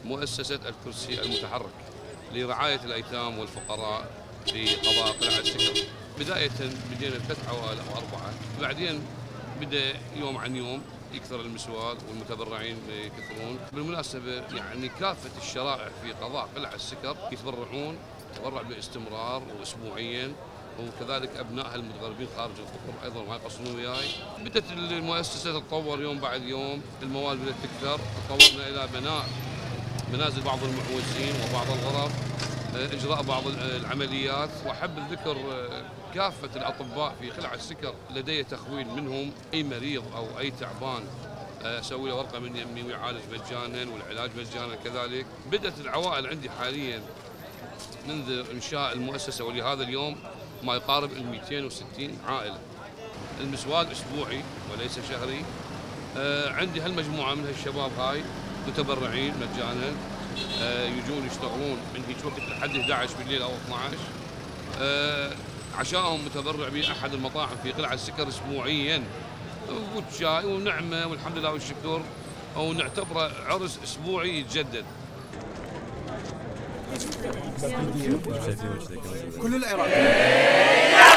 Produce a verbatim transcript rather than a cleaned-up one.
مؤسسة الكرسي المتحرك لرعاية الأيتام والفقراء في قضاء قلعة سكر. بداية بدينا بثلاث عوائل أو أربعة، بعدين بدأ يوم عن يوم يكثر المسوال والمتبرعين يكثرون. بالمناسبة يعني كافة الشرائح في قضاء قلعة السكر يتبرعون تبرع باستمرار وأسبوعيا، وكذلك ابنائها المتغربين خارج القطر ايضا ما يقصرون وياي. بدات المؤسسه تتطور يوم بعد يوم، المواد بدات تكثر، تطورنا الى بناء منازل بعض المعوزين وبعض الغرف، اجراء بعض العمليات. واحب الذكر كافه الاطباء في قلعه السكر لدي تخوين منهم، اي مريض او اي تعبان اسوي له ورقه من يمي ويعالج مجانا والعلاج مجانا كذلك. بدات العوائل عندي حاليا منذ انشاء المؤسسه ولهذا اليوم ما يقارب ال مئتين وستين عائله. المسواد اسبوعي وليس شهري. آه عندي هالمجموعه من هالشباب هاي متبرعين مجانا، آه يجون يشتغلون من هيك وقت لحد إحدى عشرة بالليل او اثني عشر. آه عشاهم متبرع باحد المطاعم في قلعه السكر اسبوعيا، وشاي ونعمه والحمد لله والشكر، او نعتبره عرس اسبوعي يتجدد. كل العراق